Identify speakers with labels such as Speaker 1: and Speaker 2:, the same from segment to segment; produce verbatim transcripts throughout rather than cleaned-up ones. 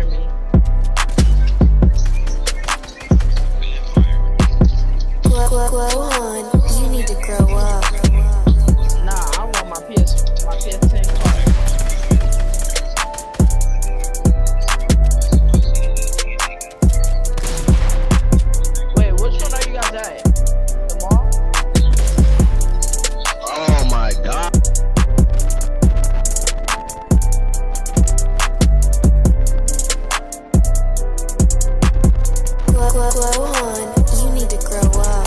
Speaker 1: hear me?
Speaker 2: Grow, grow, grow on. You need to grow up.
Speaker 1: Nah, I want my P S, my P S ten card. Wait, which one are you guys at? The mall?
Speaker 3: Oh my god.
Speaker 2: Grow, grow, grow on. You need to grow up.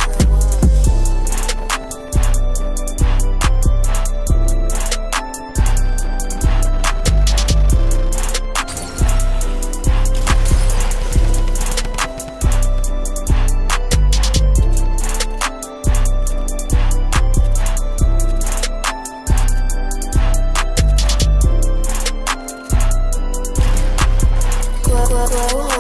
Speaker 2: Grow, grow, grow on.